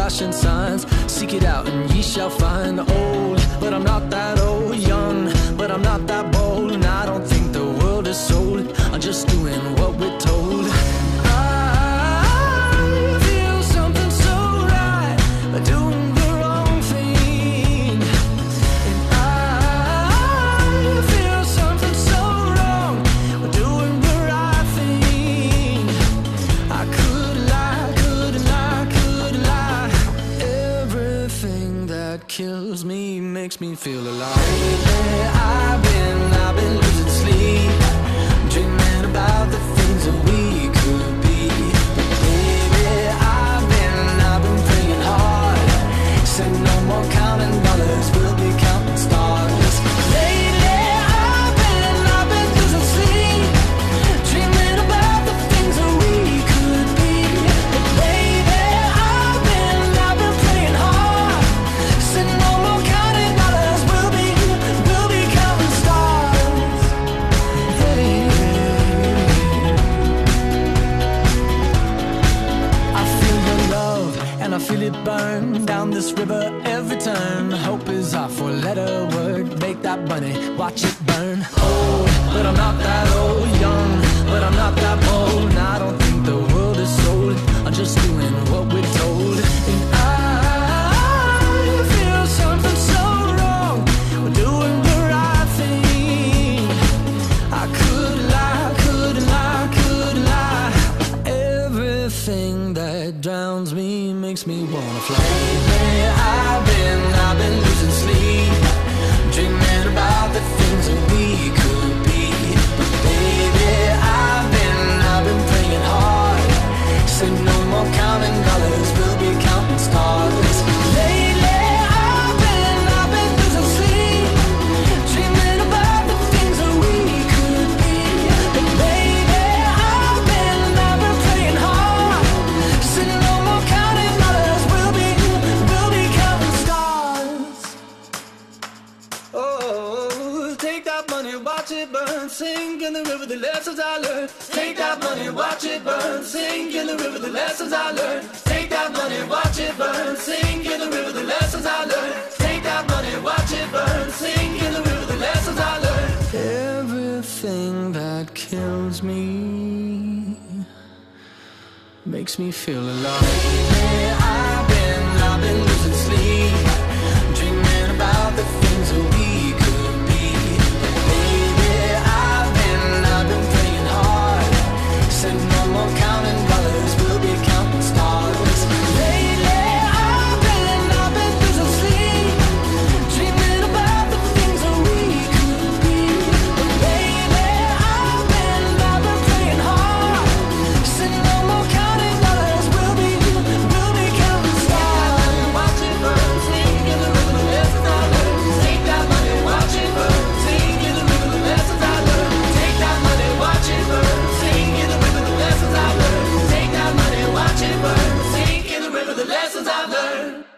flashing signs. Seek it out and ye shall find. Old, but I'm not that old. Young, but I'm not that bold. And I don't think the world is sold. I'm just doing what we're told. I feel something so right, doing the wrong thing. And I feel something so wrong, doing the right thing. I could lie, could lie, could lie. Everything that kills me makes me feel alive. Lately I've been losing sleep, dreaming about the things that we could be. Baby, I've been praying hard. Said no more counting dollars, we'll be counting stars. Lately I've been losing sleep, dreaming about the things that we could be. Baby, I've been praying hard. Said no more counting dollars, we'll be counting stars. Hey. I feel your love and I feel it burn down this river every turn. Hope is our four-letter word. Make that money, watch it burn. Old, but I'm not that old. Young, but I'm not that bold. And I don't think the world is sold. I'm just doing what we're told. And I feel something so wrong, we're doing the right thing. I could lie, could lie, could lie. Everything that drowns me makes me wanna fly. Lately I've been losing sleep, dreaming about the things that we could be. Baby, I've been praying hard. Said no more counting dollars, we'll be counting stars. Lately I've been losing sleep, dreaming about the things that we could be. Baby, I've been praying hard. Said no more counting dollars, we'll be counting stars. Oh, take that money, watch it burn, sink in the river, the lessons I learned. Take that money, watch it burn, sink in the river, the lessons I learned. Take that money, watch it burn, sink in the river, the lessons I learned. Take that money, watch it burn, sink in the river, the lessons I learned. Everything that kills me makes me feel alive. Lately I've been losing sleep, dreaming about the things that we could be. Baby, I've been praying hard. Said no more counting dollars, we'll be counting stars. Lately I've been losing sleep, dreaming about the things that we could be. Baby, I've been praying hard. Said no more counting dollars, we'll be counting stars. Watch it burn, sink in the river, the lessons I learned. Take that money, watch it burn, sink in the river, the lessons I learned. Take that money, watch it burn, sink in the river, the lessons I learned. Take that money, watch it burn, sink in the river, the lessons I learned.